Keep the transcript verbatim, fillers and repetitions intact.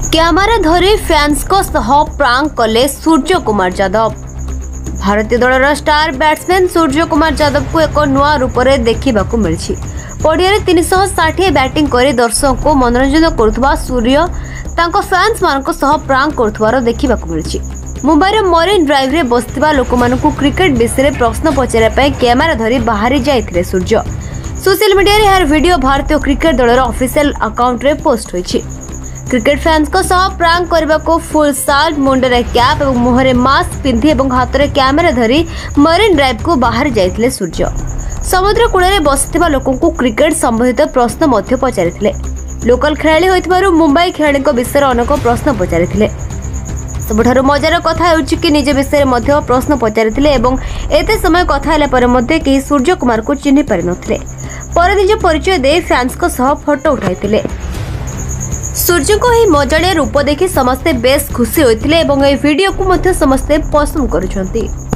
Camera धरी fans को सह प्रांक कले सूर्य कुमार यादव। भारतीय दलर स्टार बैट्समैन सूर्य कुमार यादव को एक नुआ रूप में देखा मिली। पड़िया तीन सौ षाठी बैटिंग कर दर्शक को मनोरंजन करुवा सूर्य तांको फैंस मान सह प्रांक करुवार देखा मिली। मुंबई मरीन ड्राइव रे बसथिबा लोक मानकु क्रिकेट विषय में प्रश्न पचारे कैमेरा धरी बाहरी जाइथिले सूर्य। सोशल मीडिया रे यार वीडियो भारतीय क्रिकेट दलर ऑफिशियल अकाउंट रे पोस्ट होईछि। क्रिकेट फैंस को सह प्रांक करबा को फुल साल्ट मुंडरे कैप और मुहरे मास्क पिंधि और हाथ में कैमेरा धरी मरीन ड्राइव को बाहर जाइथिले सूर्य। समुद्र कूल में बसथिबा लोकों को क्रिकेट संबंधित प्रश्न मध्य पचारिथिले। लोकल खेलाड़ी होइथिबारु मुंबई खेलाड़ी विषय अनेक प्रश्न पचारिथिले। सबुठारु मजार कथा हेउछि कि निज विषय मध्य प्रश्न पचारिथिले एवं एते समय कथा हेला पर मध्य केही सूर्य कुमार को चिन्हि पारि नथिले। पर निज परिचय दे फैंस को सह फोटो उठाइथिले। सूर्य को ही मजाड़िया रूप देखि समस्ते बेस खुशी होइथिले एवं ए वीडियो को मध्य समस्ते पसंद करुछंती।